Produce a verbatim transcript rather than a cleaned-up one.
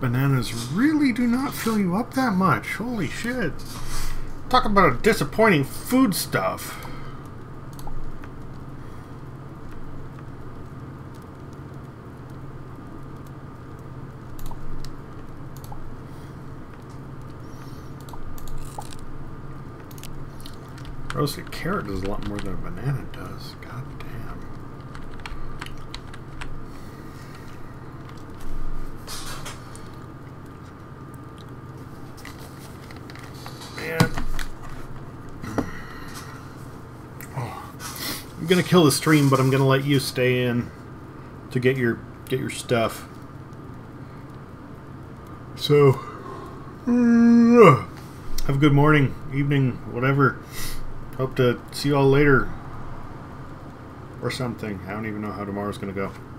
bananas really do not fill you up that much. Holy shit. Talk about a disappointing food stuff. Roasted carrot does a lot more than a banana does. God damn. Man. Oh. I'm gonna kill the stream, but I'm gonna let you stay in to get your get your stuff. So have a good morning, evening, whatever. Hope to see you all later. Or something. I don't even know how tomorrow's gonna go.